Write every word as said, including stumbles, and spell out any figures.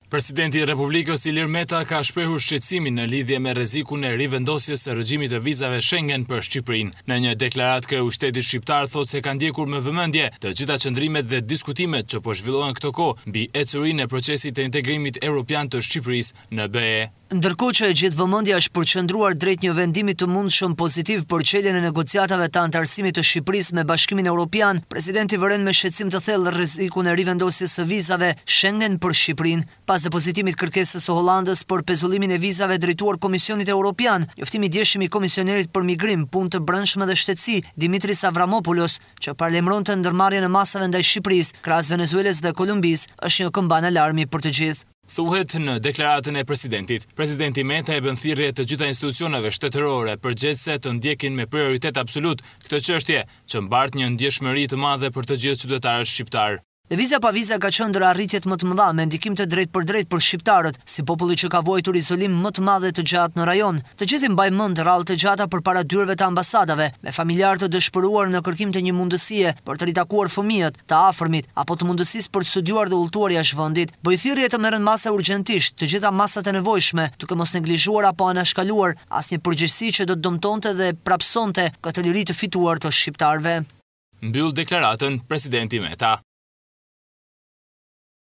Presidenti i Republikës Ilir Meta ka shprehur shqetësimin në lidhje me rrezikun e rivendosjes së regjimit të vizave Schengen për Shqipërinë. Në një deklaratë, kreu i shtetit shqiptar thotë se ka ndjekur me vëmendje të gjitha qëndrimet dhe diskutimet që po zhvillohen këto kohë mbi ecurinë e procesit të integrimit evropian të Shqipërisë në B E. Ndërkohë që e gjithë vëmendja është përqendruar drejt një vendimi të mundshëm pozitiv për çeljen e negociatave të antarësimit të Shqipërisë me Bashkimin Evropian, presidenti vëren me shqetësim të thellë rrezikun e rivendosjes së vizave Schengen për Shqipërinë. Pas depozitimit kërkesës së Hollandës për pezullimin e vizave drejtuar Komisionit Evropian, njoftimi i djeshëm i Komisionerit për Migrim, Punë të Brendshme dhe Shtetësi, Dimitris Avramopoulos, që paralajmëronte ndërmarrjen e masave ndaj Shqipërisë, krahas Venezuelës dhe Kolumbisë, është një këmbën alarmi për të gjithë. Thuhet në deklaratën e presidentit, presidenti Meta e bën thirrje të gjitha institucioneve shtetërore përgjegjëse të ndjekin me prioritet absolut këtë çështje, që mbart një ndjeshmëri të madhe për të gjithë qytetarët shqiptar. Lëvizja pa viza ka qenë ndër arritjet më të mëdha me ndikim të drejtë për drejtë për shqiptarët, si populli që ka vuajtur izolim më të madh dhe të gjatë në rajon. Të gjithë mbajnë mend rrallë të gjata përpara dyerve të ambasadave, me familjarë të dëshpëruar në kërkim të një mundësie për të ritakuar fëmijët, të afërmit, apo të mundësisë për të studiuar dhe udhëtuar jashtë vendit. Bëj thirrje të merren masa urgjentisht të gjitha masat e nevojshme, duke mos neglizhuar apo anashkaluar asnjë përgjegjësi që do të dëmtonte dhe prapsonte këtë liri të fituar të shqiptarëve. Mbyll deklaratën presidenti Meta.